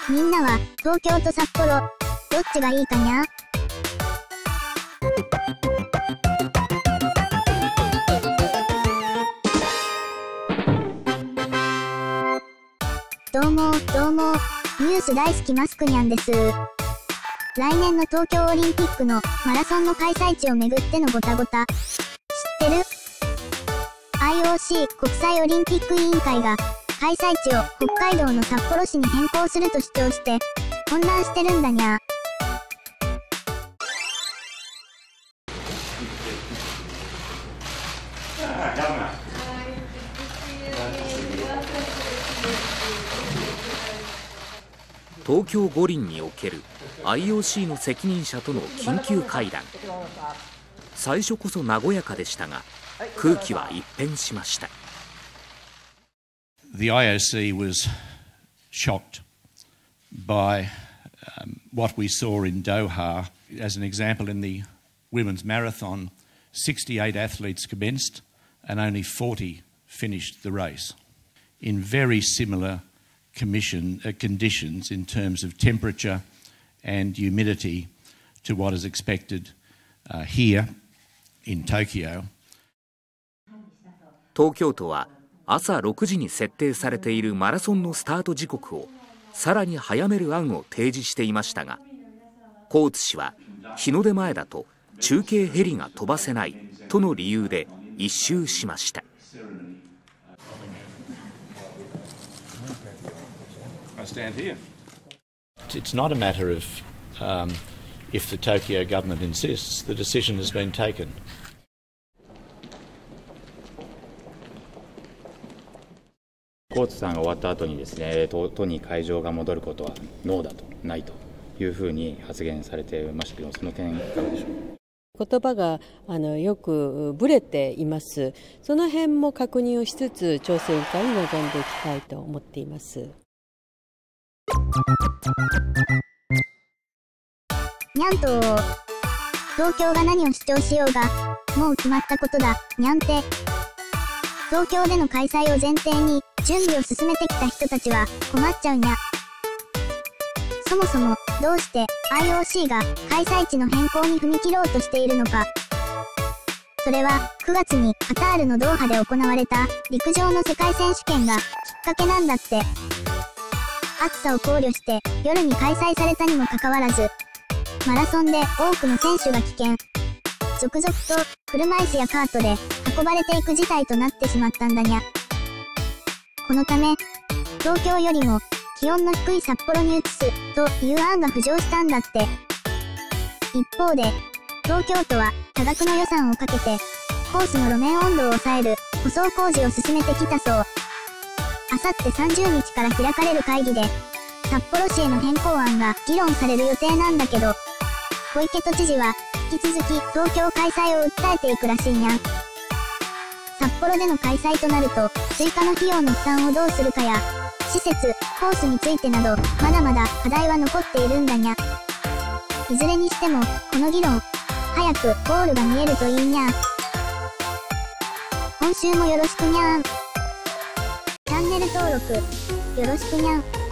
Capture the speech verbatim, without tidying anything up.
みんなは東京と札幌、どっちがいいかにゃ？どうも、どうも、ニュース大好きマスクニャンです。来年の東京オリンピックのマラソンの開催地をめぐってのごたごた、知ってる？ アイオーシー 国際オリンピック委員会が開催地を北海道の札幌市に変更すると主張して混乱してるんだにゃー。 東京五輪における アイオーシー の責任者との緊急会談。最初こそ和やかでしたが空気は一変しました。 The アイオーシー was shocked by um, what we saw in Doha. As an example, in the women's marathon, sixty-eight athletes commenced and only forty finished the race in very similar commission, uh, conditions in terms of temperature and humidity to what is expected uh, here in Tokyo. 東京都は朝ろくじに設定されているマラソンのスタート時刻をさらに早める案を提示していましたが、コーツ氏は日の出前だと中継ヘリが飛ばせないとの理由で一蹴しました。 It's not a matter of um, if the Tokyo government insists. The decision has been taken. コーツさんが終わった後にですね、都, 都に会場が戻ることはノーだと、ないというふうに発言されていましたけど、その点いかがでしょう。 言葉があのよくぶれています。その辺も確認をしつつ調整委員会に臨んでいきたいと思っています。 にゃんと東京が何を主張しようがもう決まったことだにゃんて。東京での開催を前提に準備を進めてきた人たちは困っちゃうにゃ。そもそもどうして アイオーシー が開催地の変更に踏み切ろうとしているのか。それはくがつにカタールのドーハで行われた陸上の世界選手権がきっかけなんだって。暑さを考慮して夜に開催されたにもかかわらず、マラソンで多くの選手が棄権。続々と車椅子やカートで運ばれていく事態となってしまったんだにゃ。このため、東京よりも気温の低い札幌に移すという案が浮上したんだって。一方で、東京都は多額の予算をかけて、コースの路面温度を抑える舗装工事を進めてきたそう。あさってさんじゅうにちから開かれる会議で、札幌市への変更案が議論される予定なんだけど、小池都知事は引き続き東京開催を訴えていくらしいにゃん。札幌での開催となると、追加の費用の負担をどうするかや、施設、コースについてなど、まだまだ課題は残っているんだにゃ。いずれにしても、この議論、早くゴールが見えるといいにゃ。今週もよろしくにゃーん。チャンネル登録、よろしくにゃん。